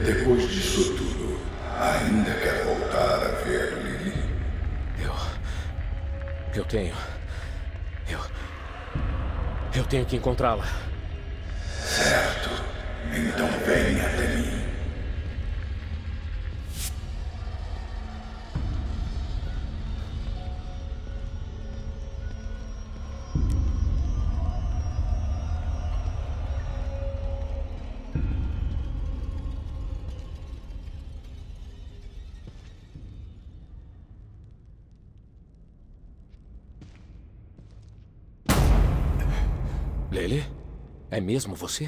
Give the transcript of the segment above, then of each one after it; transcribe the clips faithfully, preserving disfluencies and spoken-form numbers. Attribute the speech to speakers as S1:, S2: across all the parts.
S1: Depois disso tudo, ainda quer voltar a ver Lily?
S2: Eu... Eu tenho... Eu... Eu tenho que encontrá-la.
S1: Certo. Então venha até mim.
S2: Lily? É mesmo você?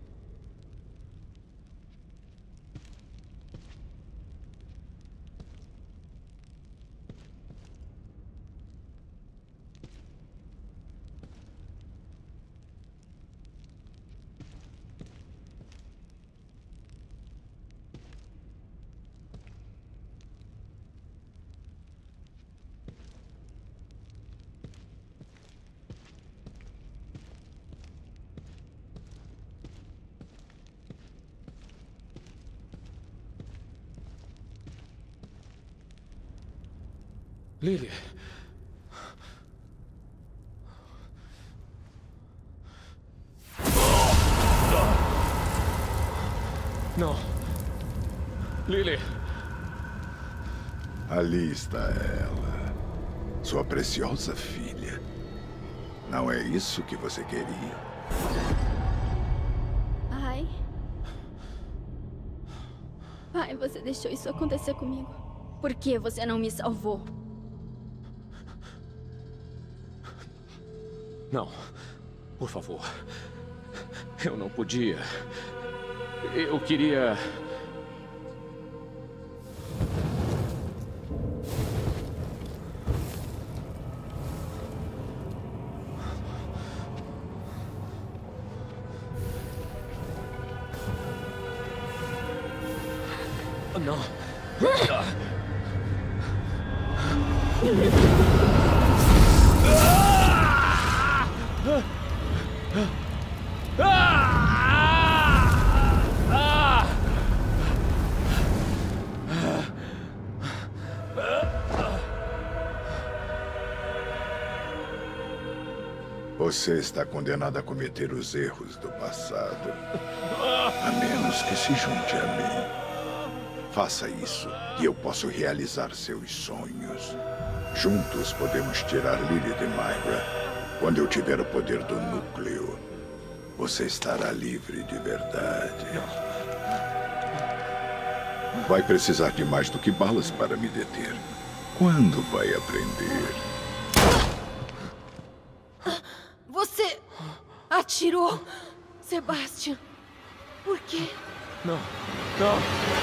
S2: Lily. Não. Lily.
S1: Ali está ela. Sua preciosa filha. Não é isso que você queria?
S3: Pai. Pai, você deixou isso acontecer comigo. Por que você não me salvou?
S2: Não. Por favor. Eu não podia. Eu queria... Não.
S1: Você está condenado a cometer os erros do passado. A menos que se junte a mim. Faça isso e eu posso realizar seus sonhos. Juntos podemos tirar Lily de Myra. Quando eu tiver o poder do núcleo, você estará livre de verdade. Vai precisar de mais do que balas para me deter. Quando vai aprender?
S3: Você atirou, Sebastian. Por quê?
S2: Não. Não.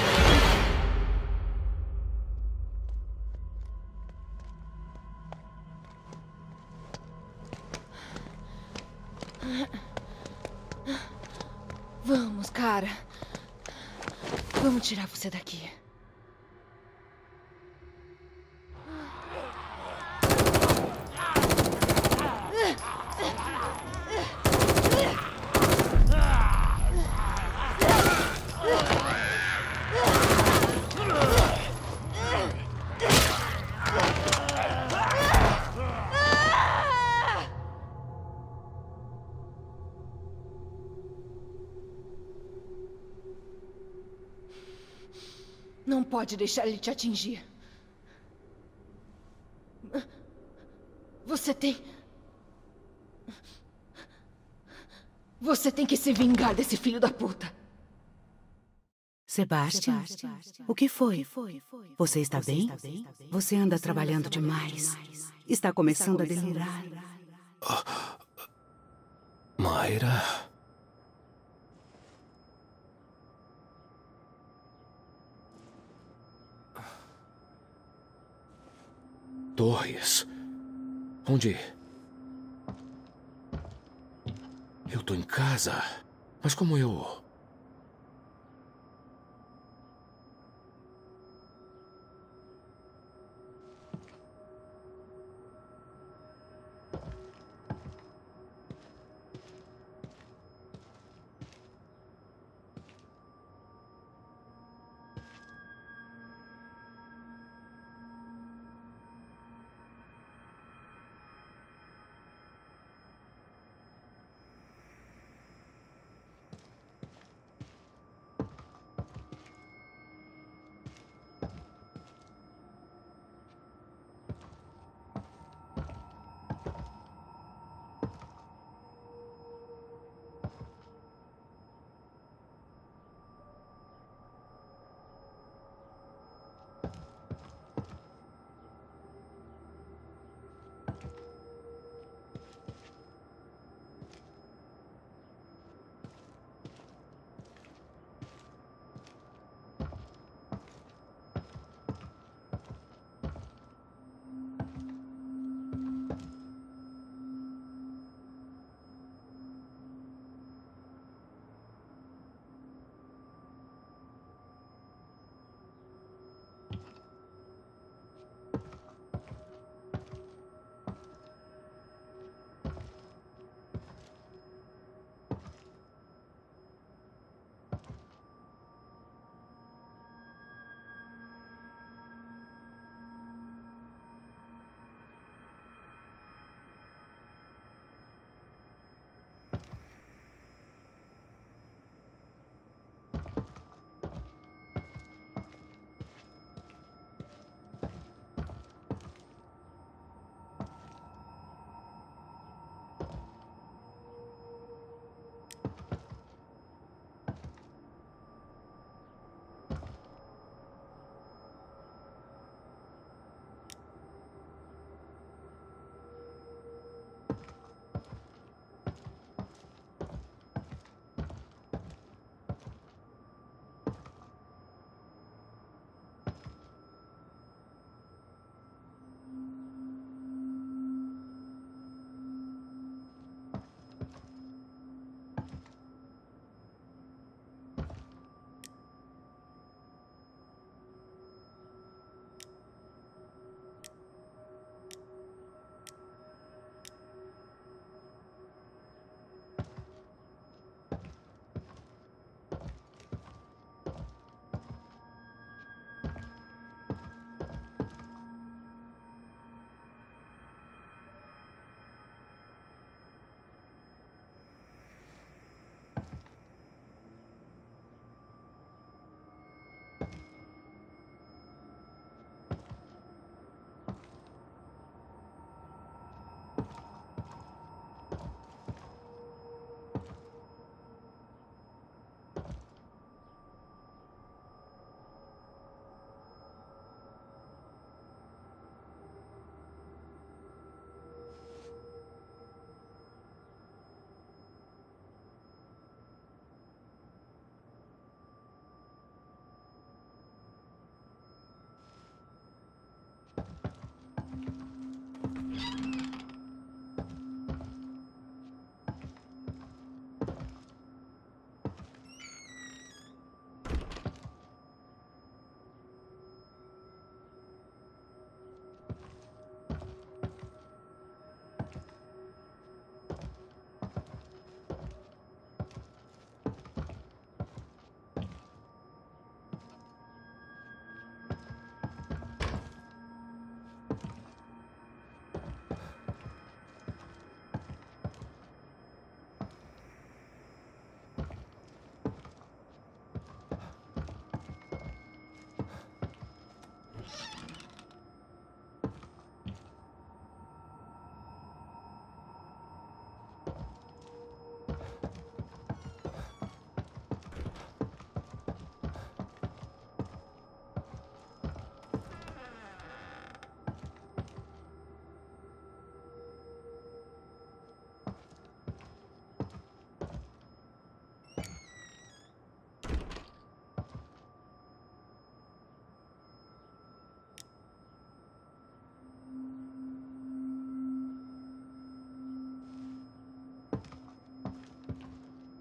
S3: Vamos, cara. Vamos tirar você daqui. Não pode deixar ele te atingir. Você tem... Você tem que se vingar desse filho da puta.
S4: Sebastian, o que foi? Você está bem? Você anda trabalhando demais. Está começando a delirar.
S2: Myra... Torres. Onde? Eu tô em casa. Mas como eu...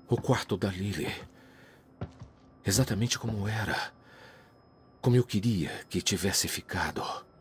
S2: O quarto da Lily. Exatamente como era. Como eu queria que tivesse ficado.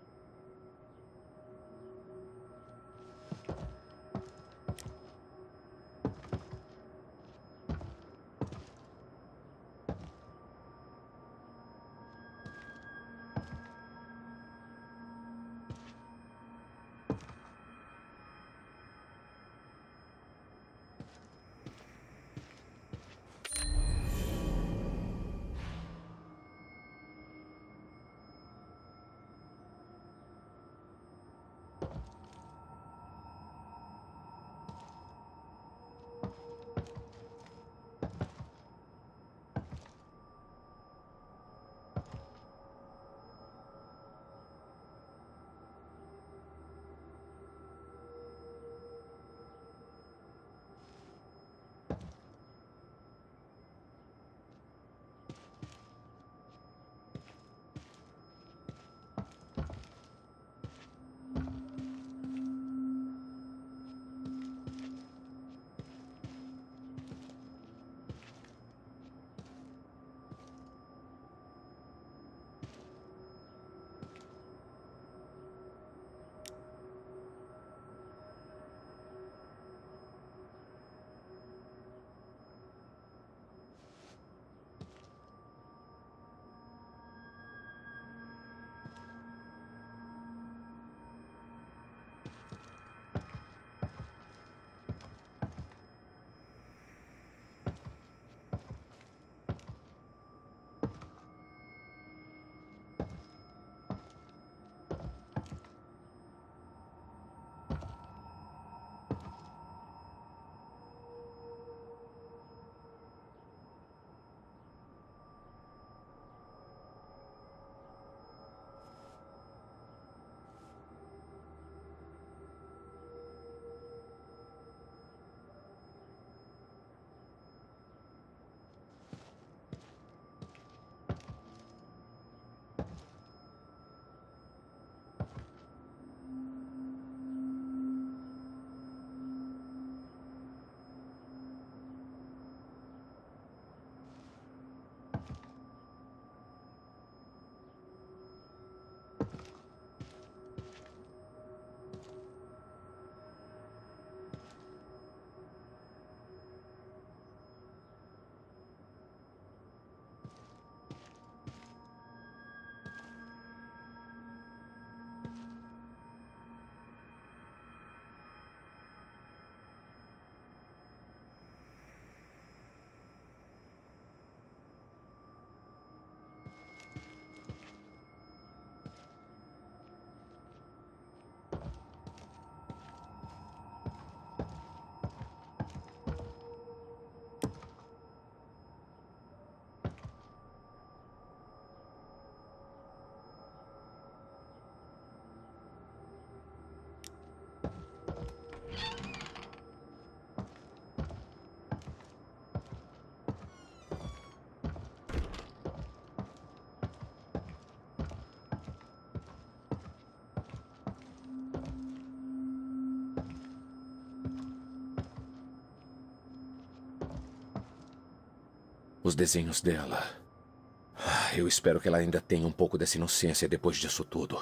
S2: Os desenhos dela. Ah, eu espero que ela ainda tenha um pouco dessa inocência depois disso tudo.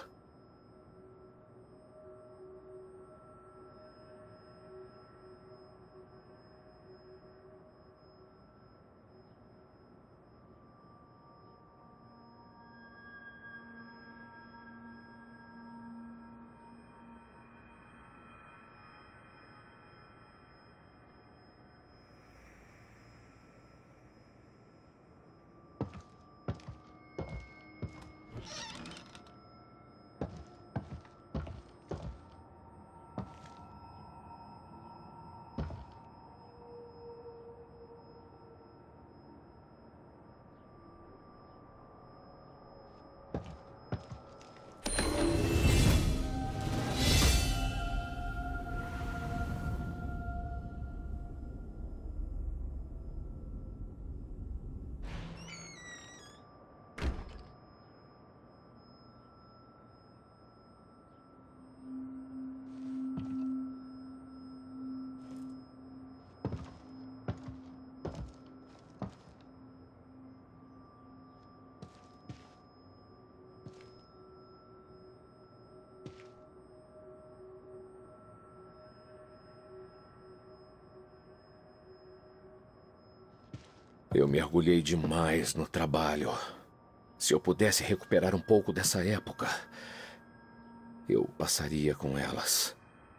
S2: Eu mergulhei demais no trabalho. Se eu pudesse recuperar um pouco dessa época, eu passaria com elas.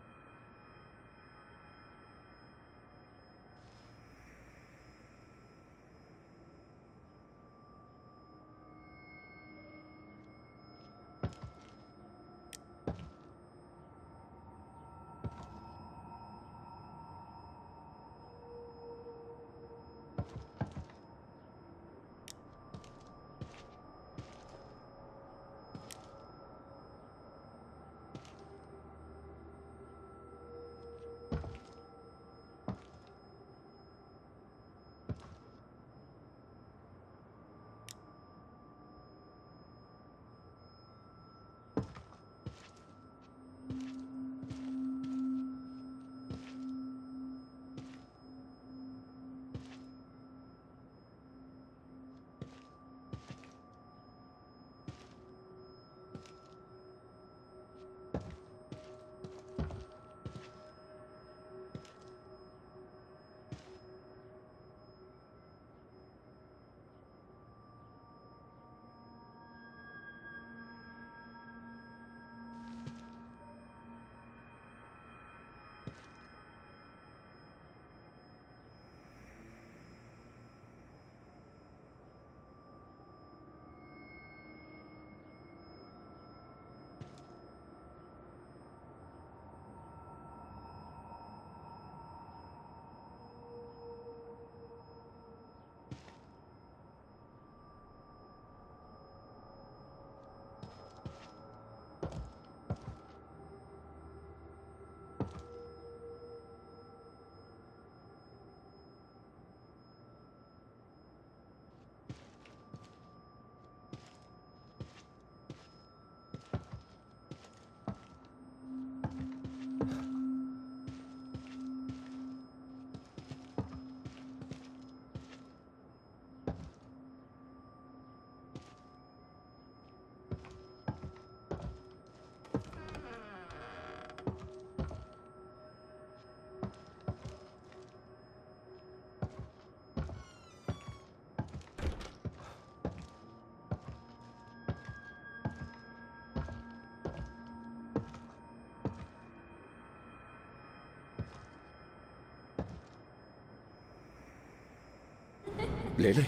S2: Lily?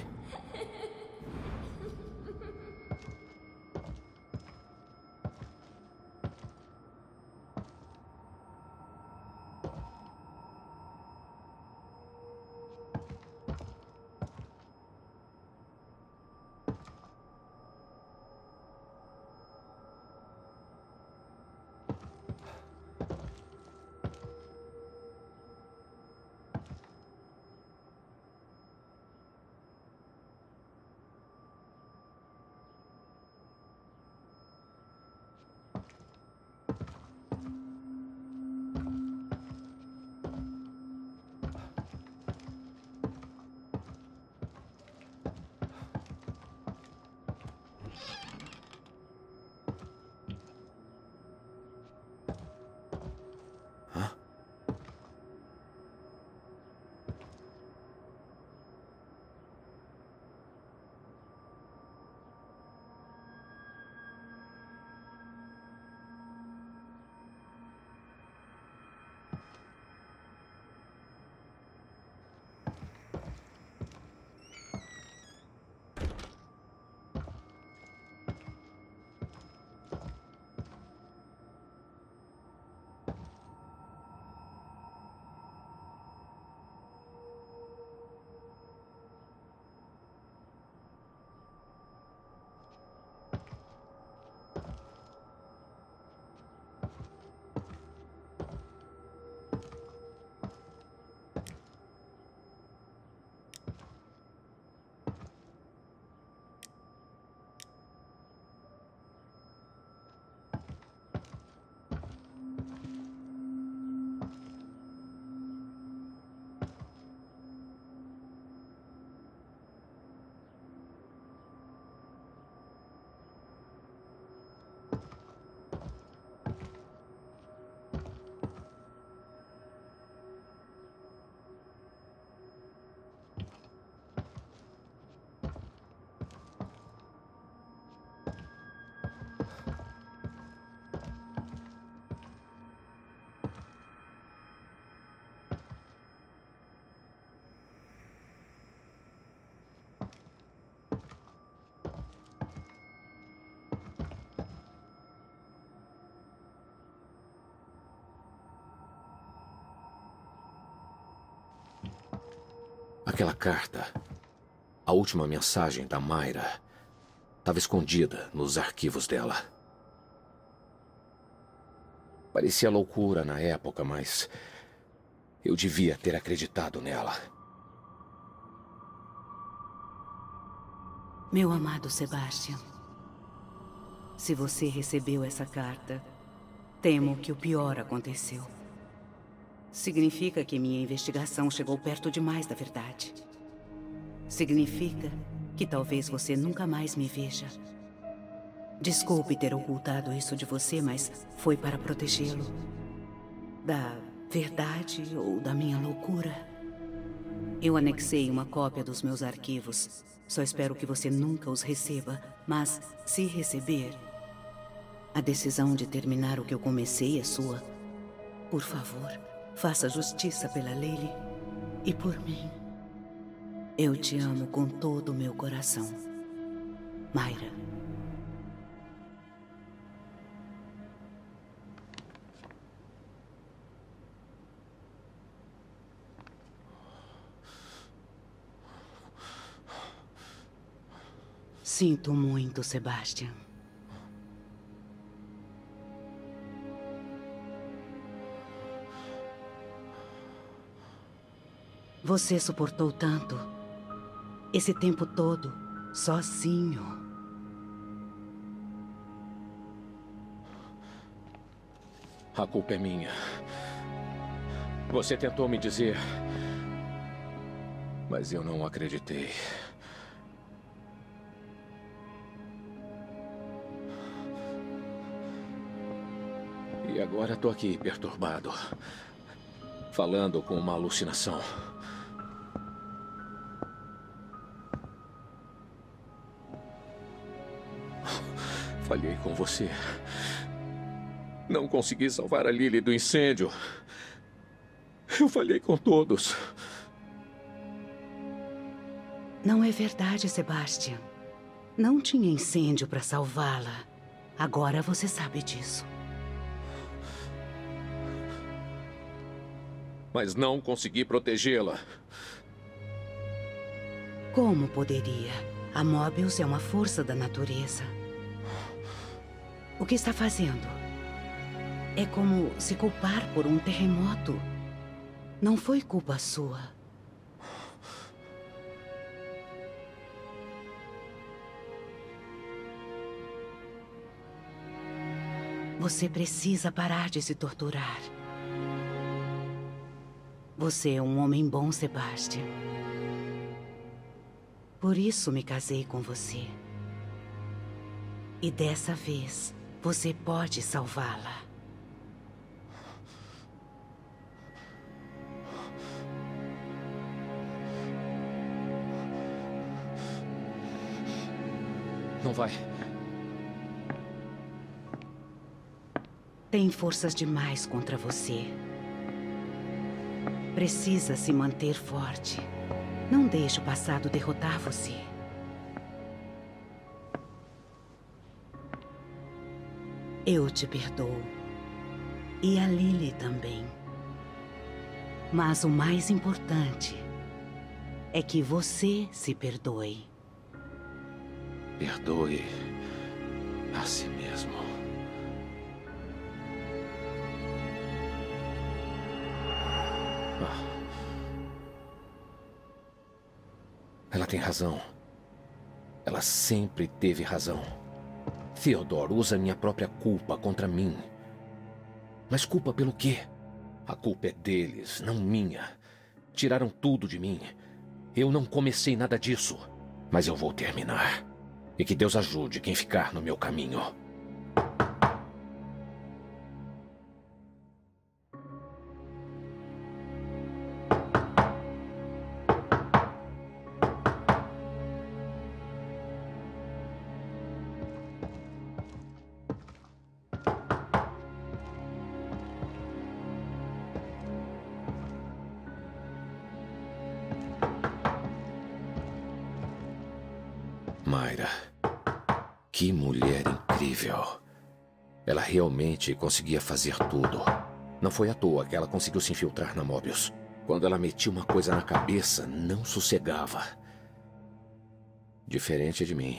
S2: Aquela carta, a última mensagem da Mayra, estava escondida nos arquivos dela. Parecia loucura na época, mas eu devia ter acreditado nela.
S4: Meu amado Sebastian, se você recebeu essa carta, temo que o pior aconteceu. Significa que minha investigação chegou perto demais da verdade. Significa que talvez você nunca mais me veja. Desculpe ter ocultado isso de você, mas foi para protegê-lo. Da verdade ou da minha loucura. Eu anexei uma cópia dos meus arquivos. Só espero que você nunca os receba, mas se receber, a decisão de terminar o que eu comecei é sua. Por favor, faça justiça pela Lily e por mim. Eu te amo com todo o meu coração. Mayra. Sinto muito, Sebastian. Você suportou tanto, esse tempo todo, sozinho.
S2: A culpa é minha. Você tentou me dizer, mas eu não acreditei. E agora estou aqui, perturbado, falando com uma alucinação. Falhei com você. Não consegui salvar a Lily do incêndio. Eu falhei com todos.
S4: Não é verdade, Sebastian. Não tinha incêndio para salvá-la. Agora você sabe disso.
S2: Mas não consegui protegê-la.
S4: Como poderia? A Mobius é uma força da natureza. O que está fazendo? É como se culpar por um terremoto. Não foi culpa sua. Você precisa parar de se torturar. Você é um homem bom, Sebastian. Por isso me casei com você. E dessa vez, você pode salvá-la.
S2: Não vai.
S4: Tem forças demais contra você. Precisa se manter forte. Não deixe o passado derrotar você. Eu te perdoo. E a Lily também. Mas o mais importante é que você se perdoe.
S2: Perdoe a si mesmo. Ah. Ela tem razão. Ela sempre teve razão. Theodore usa minha própria culpa contra mim. Mas culpa pelo quê? A culpa é deles, não minha. Tiraram tudo de mim. Eu não comecei nada disso. Mas eu vou terminar. E que Deus ajude quem ficar no meu caminho. Mayra. Que mulher incrível. Ela realmente conseguia fazer tudo. Não foi à toa que ela conseguiu se infiltrar na Mobius. Quando ela metia uma coisa na cabeça, não sossegava. Diferente de mim.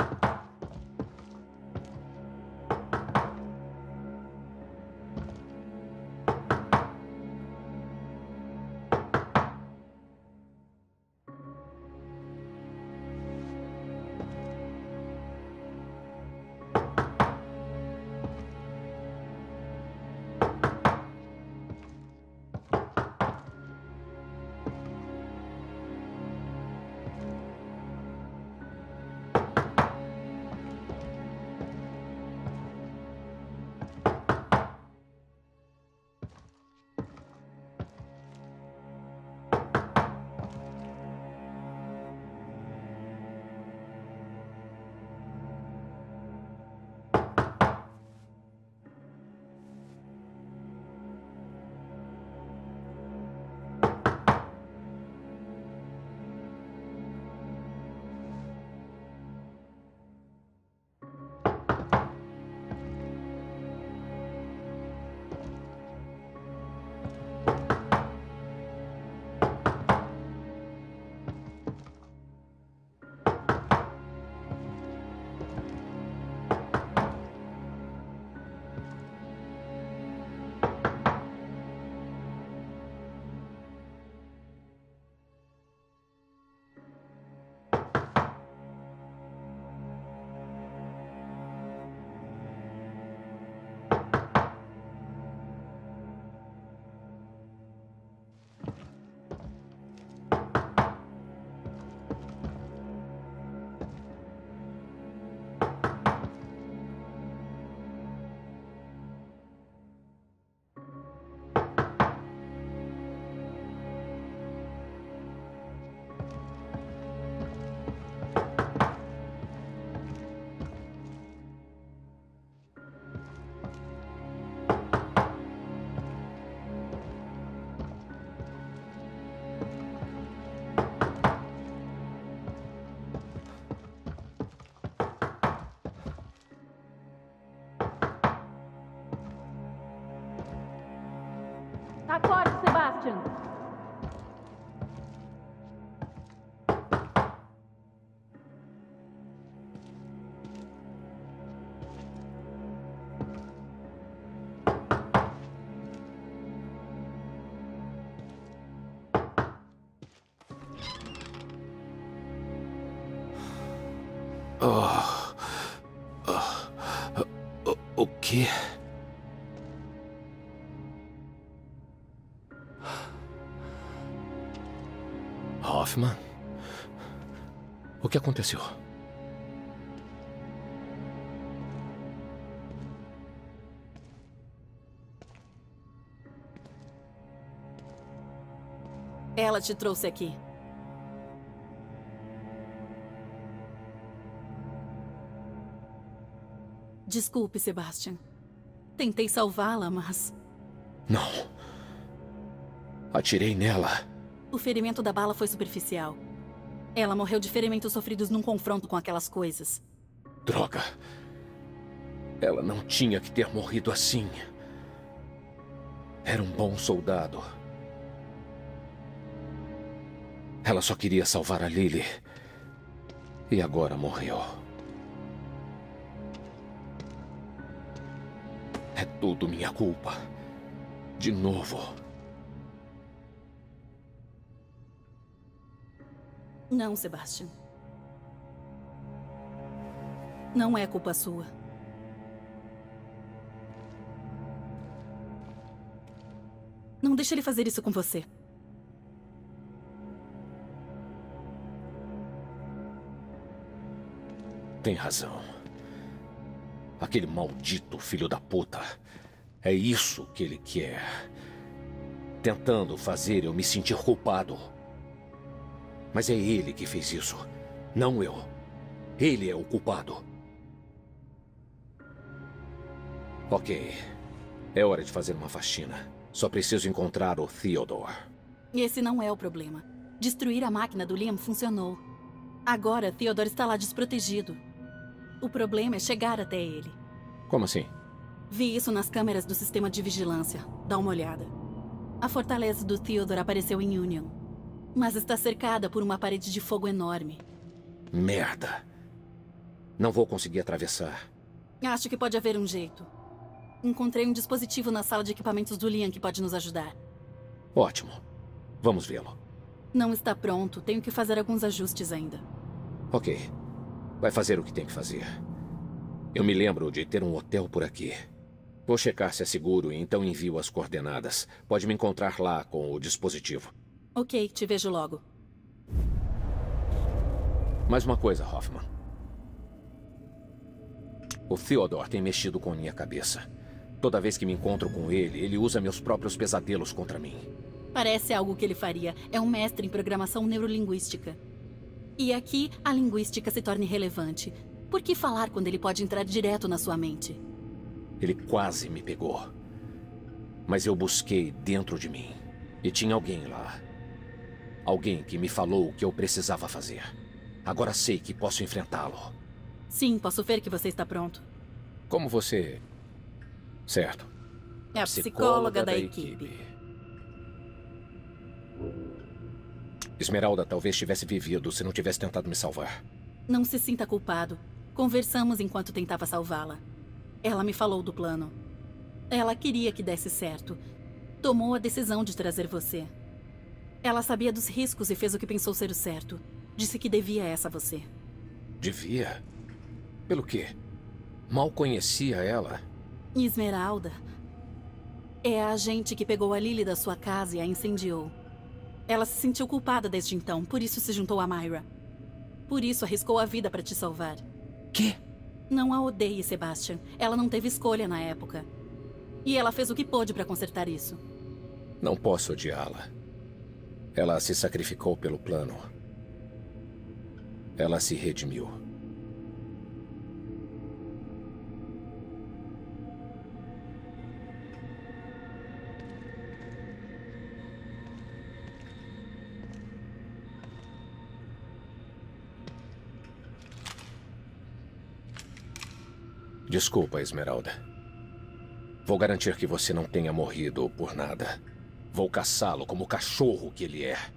S5: Acorde, Sebastian.
S2: Oh. Oh. Oh. O quê? Hoffman? O que aconteceu?
S5: Ela te trouxe aqui. Desculpe, Sebastian. Tentei salvá-la, mas...
S2: Não. Atirei nela.
S5: O ferimento da bala foi superficial. Ela morreu de ferimentos sofridos num confronto com aquelas coisas.
S2: Droga. Ela não tinha que ter morrido assim. Era um bom soldado. Ela só queria salvar a Lily. E agora morreu. É tudo minha culpa. De novo.
S5: Não, Sebastian. Não é culpa sua. Não deixe ele fazer isso com você.
S2: Tem razão. Aquele maldito filho da puta. É isso que ele quer. Tentando fazer eu me sentir culpado. Mas é ele que fez isso, não eu. Ele é o culpado. Ok. É hora de fazer uma faxina. Só preciso encontrar o Theodore.
S5: Esse não é o problema. Destruir a máquina do Liam funcionou. Agora, Theodore está lá desprotegido. O problema é chegar até ele.
S2: Como assim?
S5: Vi isso nas câmeras do sistema de vigilância. Dá uma olhada. A fortaleza do Theodore apareceu em Union, mas está cercada por uma parede de fogo enorme.
S2: Merda. Não vou conseguir atravessar.
S5: Acho que pode haver um jeito. Encontrei um dispositivo na sala de equipamentos do Liam que pode nos ajudar.
S2: Ótimo. Vamos vê-lo.
S5: Não está pronto. Tenho que fazer alguns ajustes ainda.
S2: Ok. Vai fazer o que tem que fazer. Eu me lembro de ter um hotel por aqui. Vou checar se é seguro e então envio as coordenadas. Pode me encontrar lá com o dispositivo.
S5: Ok, te vejo logo.
S2: Mais uma coisa, Hoffman. O Theodore tem mexido com minha cabeça. Toda vez que me encontro com ele, ele usa meus próprios pesadelos contra mim.
S5: Parece algo que ele faria. É um mestre em programação neurolinguística. E aqui, a linguística se torna irrelevante. Por que falar quando ele pode entrar direto na sua mente?
S2: Ele quase me pegou. Mas eu busquei dentro de mim. E tinha alguém lá. Alguém que me falou o que eu precisava fazer. Agora sei que posso enfrentá-lo.
S5: Sim, posso ver que você está pronto.
S2: Como você... Certo.
S5: É a psicóloga, psicóloga da, da equipe. equipe.
S2: Esmeralda talvez tivesse vivido se não tivesse tentado me salvar.
S5: Não se sinta culpado. Conversamos enquanto tentava salvá-la. Ela me falou do plano. Ela queria que desse certo. Tomou a decisão de trazer você. Ela sabia dos riscos e fez o que pensou ser o certo. Disse que devia essa a você.
S2: Devia? Pelo quê? Mal conhecia ela.
S5: Esmeralda é a agente que pegou a Lily da sua casa e a incendiou. Ela se sentiu culpada desde então, por isso se juntou a Myra. Por isso arriscou a vida para te salvar.
S2: Quê?
S5: Não a odeie, Sebastian. Ela não teve escolha na época. E ela fez o que pôde para consertar isso.
S2: Não posso odiá-la. Ela se sacrificou pelo plano. Ela se redimiu. Desculpa, Esmeralda. Vou garantir que você não tenha morrido por nada. Vou caçá-lo como o cachorro que ele é.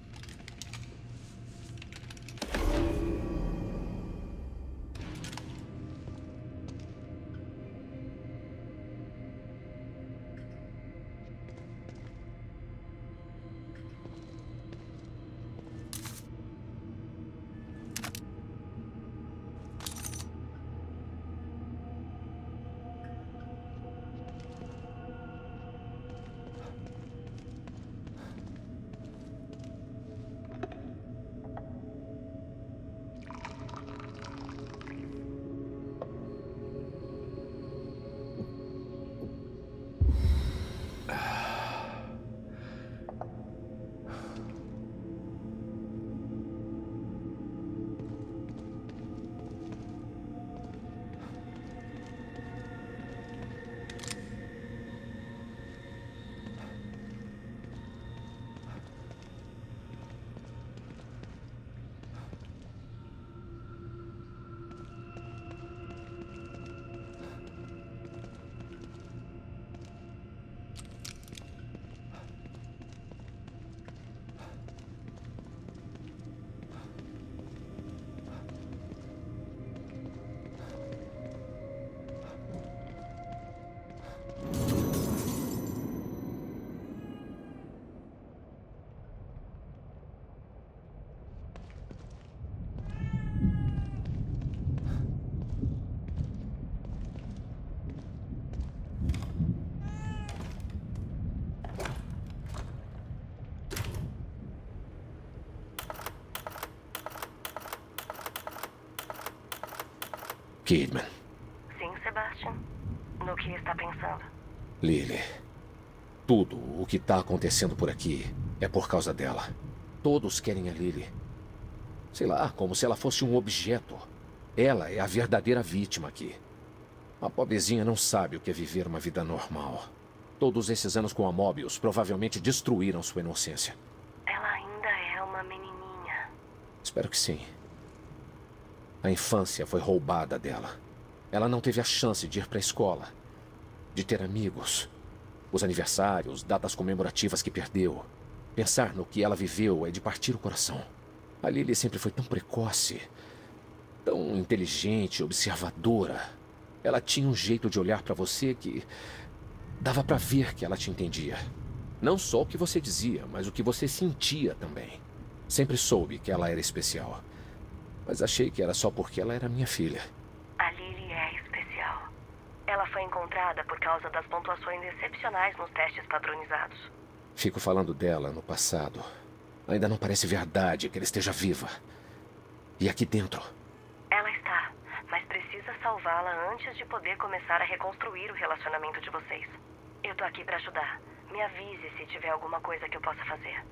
S2: Kidman.
S6: Sim, Sebastian. No que está pensando?
S2: Lily. Tudo o que está acontecendo por aqui é por causa dela. Todos querem a Lily. Sei lá, como se ela fosse um objeto. Ela é a verdadeira vítima aqui. A pobrezinha não sabe o que é viver uma vida normal. Todos esses anos com a Mobius provavelmente destruíram sua inocência.
S6: Ela ainda é uma menininha.
S2: Espero que sim. A infância foi roubada dela. Ela não teve a chance de ir para a escola, de ter amigos. Os aniversários, datas comemorativas que perdeu. Pensar no que ela viveu é de partir o coração. A Lily sempre foi tão precoce, tão inteligente, observadora. Ela tinha um jeito de olhar para você que dava para ver que ela te entendia. Não só o que você dizia, mas o que você sentia também. Sempre soube que ela era especial. Mas achei que era só porque ela era minha filha.
S6: A Lily é especial. Ela foi encontrada por causa das pontuações excepcionais nos testes padronizados.
S2: Fico falando dela no passado. Ainda não parece verdade que ela esteja viva. E aqui dentro?
S6: Ela está, mas precisa salvá-la antes de poder começar a reconstruir o relacionamento de vocês. Eu tô aqui pra ajudar. Me avise se tiver alguma coisa que eu possa fazer.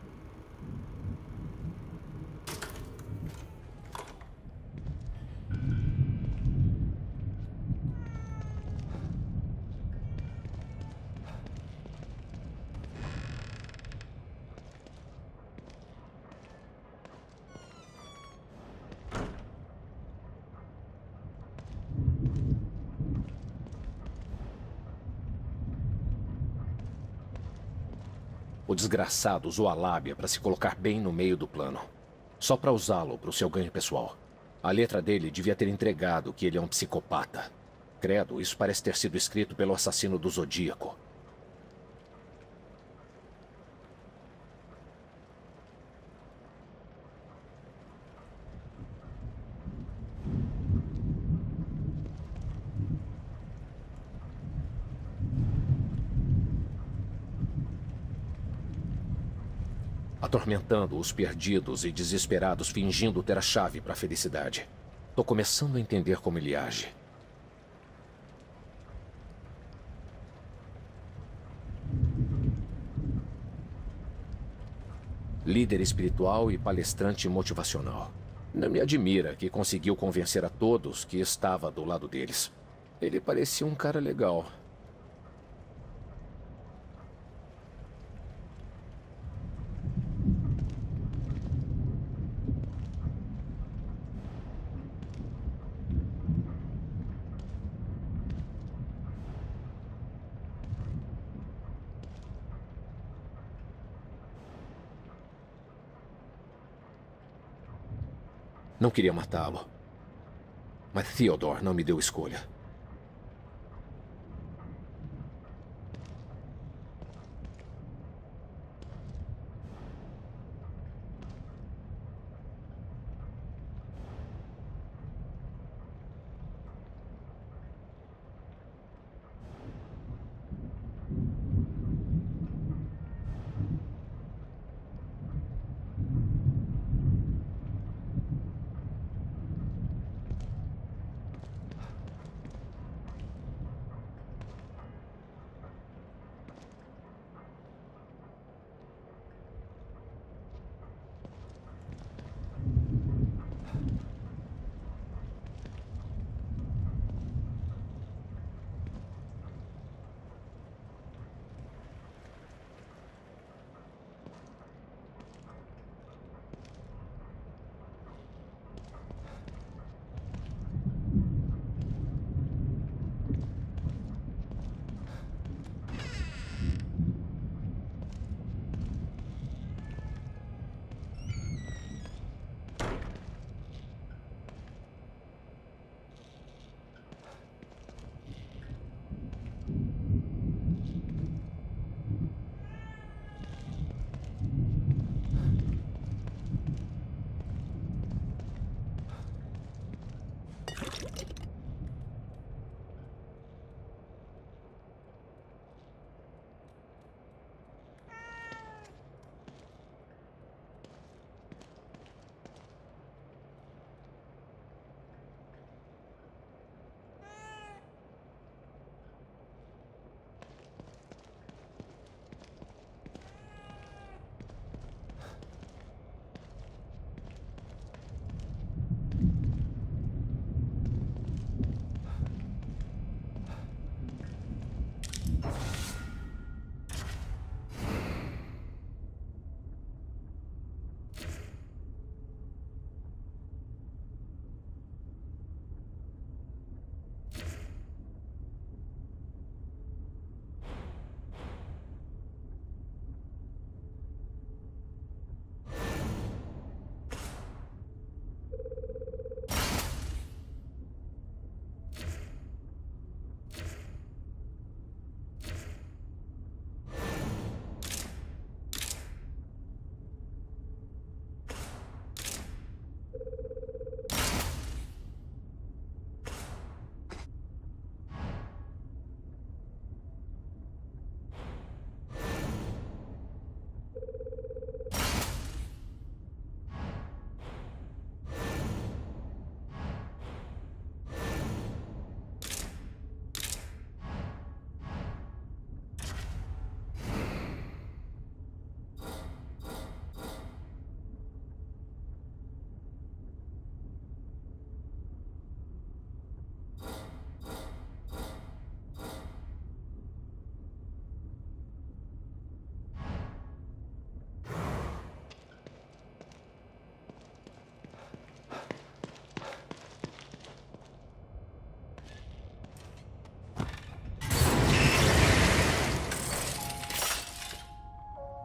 S2: O desgraçado usou a lábia para se colocar bem no meio do plano. Só para usá-lo para o seu ganho pessoal. A letra dele devia ter entregado que ele é um psicopata. Credo, isso parece ter sido escrito pelo assassino do Zodíaco. Atormentando os perdidos e desesperados, fingindo ter a chave para a felicidade. Tô começando a entender como ele age. Líder espiritual e palestrante motivacional. Não me admira que conseguiu convencer a todos que estava do lado deles. Ele parecia um cara legal. Não queria matá-lo. Mas Theodore não me deu escolha.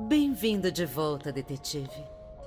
S4: Bem-vindo de volta, detetive.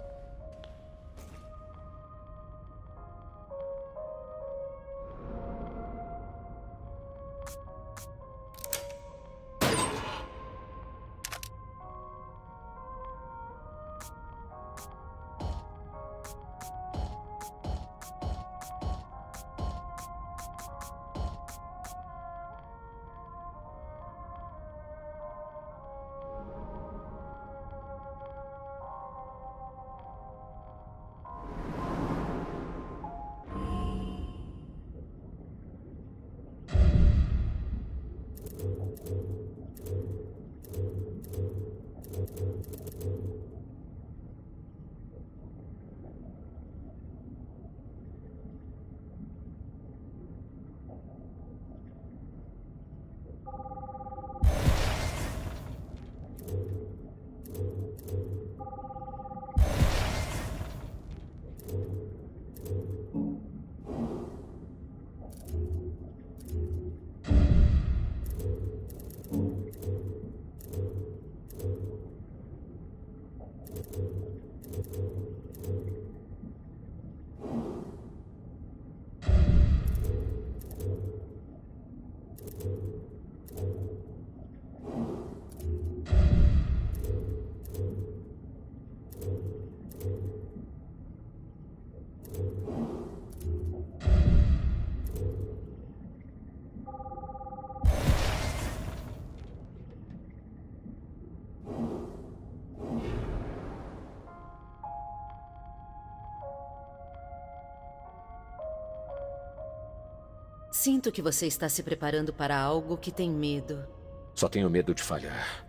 S4: Sinto que você está se preparando para algo que tem medo.
S2: Só tenho medo de falhar.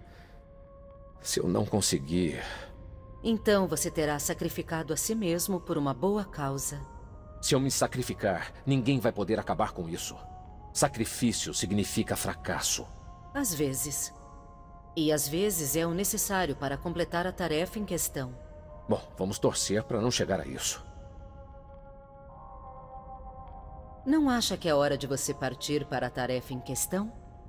S2: Se eu não conseguir...
S4: Então você terá sacrificado a si mesmo por uma boa causa.
S2: Se eu me sacrificar, ninguém vai poder acabar com isso. Sacrifício significa fracasso.
S4: Às vezes. E às vezes é o necessário para completar a tarefa em questão.
S2: Bom, vamos torcer para não chegar a isso.
S4: Não acha que é hora de você partir para a tarefa em questão?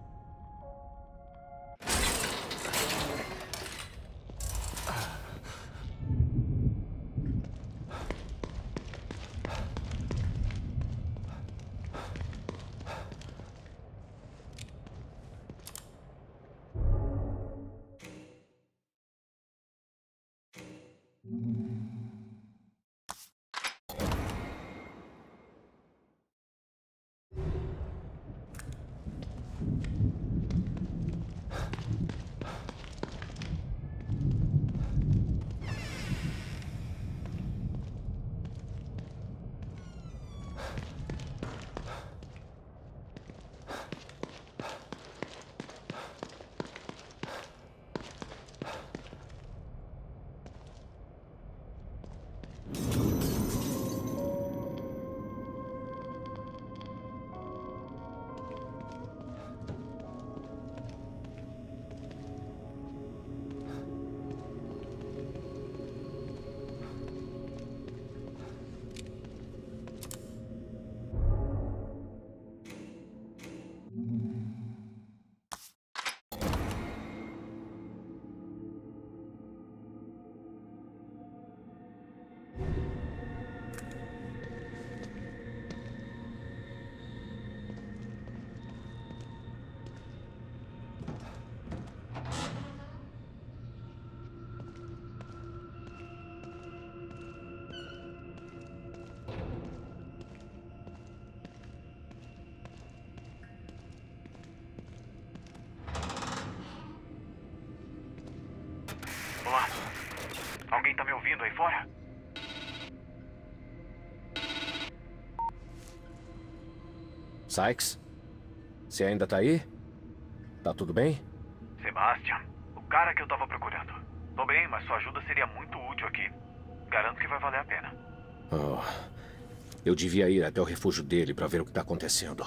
S7: Olá. Alguém tá me ouvindo aí fora?
S2: Sykes? Você ainda tá aí? Tá tudo bem?
S7: Sebastian, o cara que eu tava procurando. Tô bem, mas sua ajuda seria muito útil aqui. Garanto que vai valer a pena.
S2: Oh, eu devia ir até o refúgio dele pra ver o que tá acontecendo.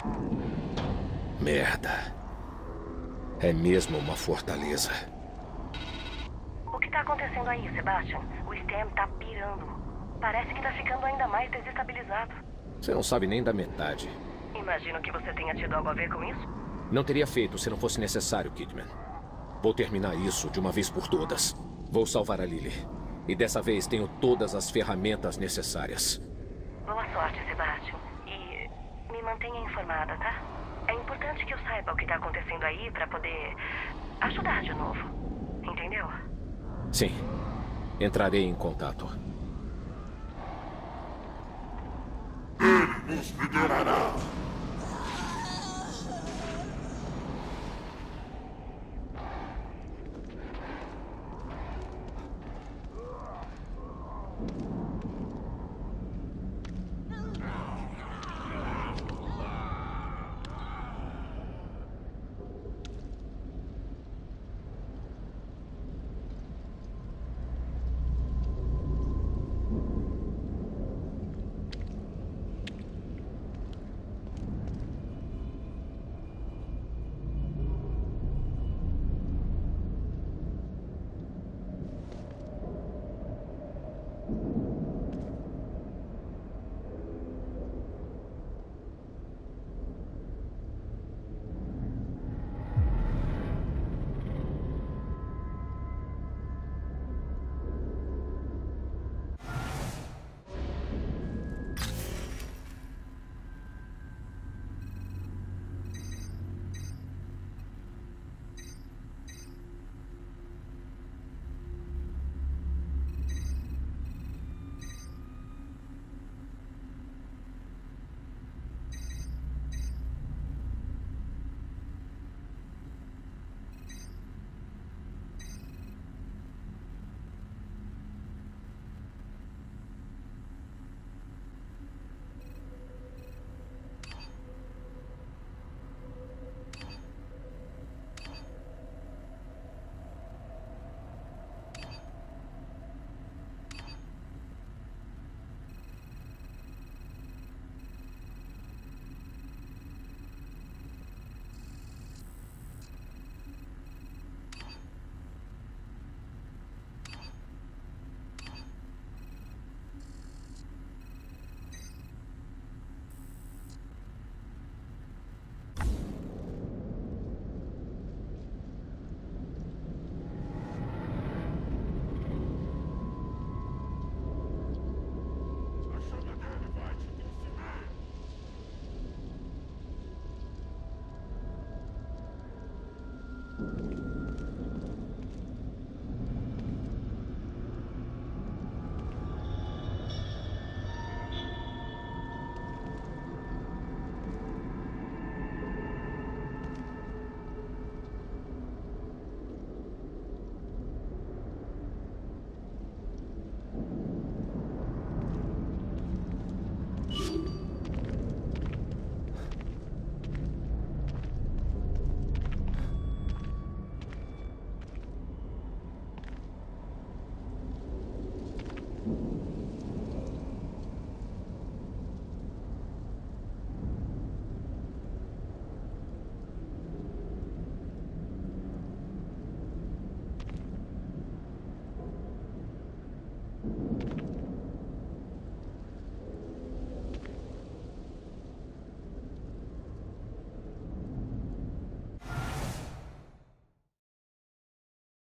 S2: Merda. É mesmo uma fortaleza.
S6: O que tá acontecendo aí, Sebastian? O Stem tá pirando. Parece que tá ficando ainda mais desestabilizado.
S2: Você não sabe nem da metade.
S6: Imagino que você tenha tido algo a ver com isso.
S2: Não teria feito se não fosse necessário, Kidman. Vou terminar isso de uma vez por todas. Vou salvar a Lily. E dessa vez tenho todas as ferramentas necessárias.
S6: Boa sorte, Sebastian. E me mantenha informada, tá? É importante que eu saiba o que tá acontecendo aí pra poder ajudar de novo. Entendeu?
S2: Sim. Entrarei em contato.
S1: Ele nos liderará.